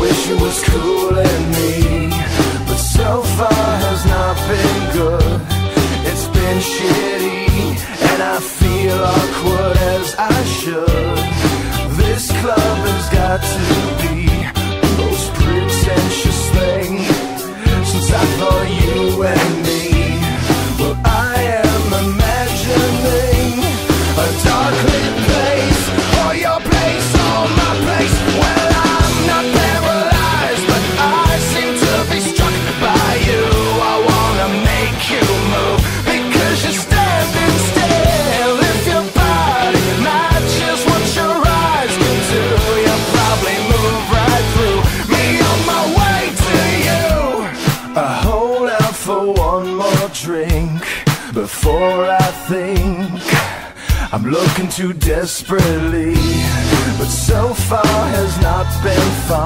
wish it was cooling me, but so far has not been good. It's been shitty, and I feel awkward as I should. This club has got to be the most pretentious thing since I thought you and me. Well, I am imagining a dark lit place, or your place, or my place. Well, I'm not paralyzed, but I seem to be struck by you. I wanna make you move, because you're standing still. If your body matches what your eyes can do, you'll probably move right through me on my way to you. I hold out for one more drink before I think I'm looking too desperately, but so far has not been fun.